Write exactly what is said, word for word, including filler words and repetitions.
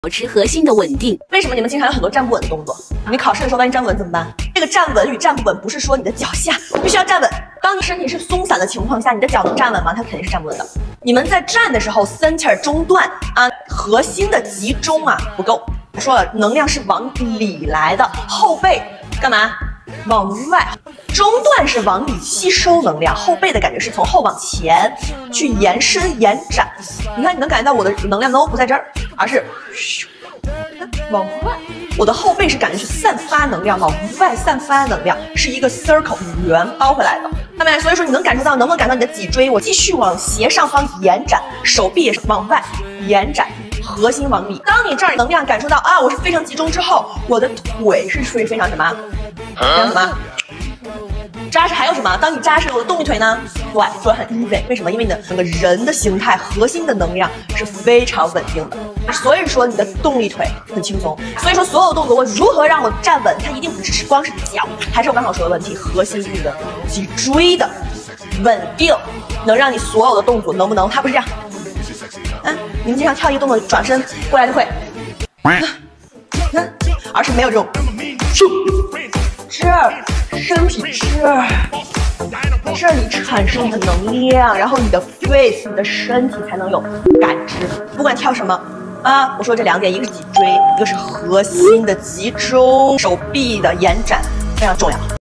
保持核心的稳定。 为什么你们经常有很多站不稳的动作？你考试的时候万一站不稳怎么办？这个站稳与站不稳不是说你的脚下必须要站稳，当你身体是松散的情况下，你的脚能站稳吗？它肯定是站不稳的。你们在站的时候 ，center 中段啊，核心的集中啊不够。我说了，能量是往里来的，后背干嘛？往外，中段是往里吸收能量，后背的感觉是从后往前去延伸延展。你看，你能感觉到我的能量都不在这儿，而是咻往外。我的后背是感觉是散发能量，往外散发能量，是一个 circle 圆包回来的。看没？所以说你能感受到，能不能感受到你的脊椎？我继续往斜上方延展，手臂也是往外延展。核心往里，当你这儿能量感受到啊，我是非常集中之后，我的腿是属于非常什么？非常什么？扎实。还有什么？当你扎实了，我的动力腿呢？对，做得很 easy。为什么？因为你的整个人的形态、核心的能量是非常稳定的，所以说你的动力腿很轻松。所以说所有动作，我如何让我站稳？它一定不只是光是脚，还是我刚才说的问题，核心力的脊椎的稳定，能让你所有的动作能不能？它不是这样。嗯，你们经常跳一个动作，转身过来就会，啊啊、而是没有这种，这儿身体这儿，这里产生的能量，然后你的 face， 你的身体才能有感知。不管跳什么啊，我说这两点，一个是脊椎，一个是核心的集中，手臂的延展，非常重要。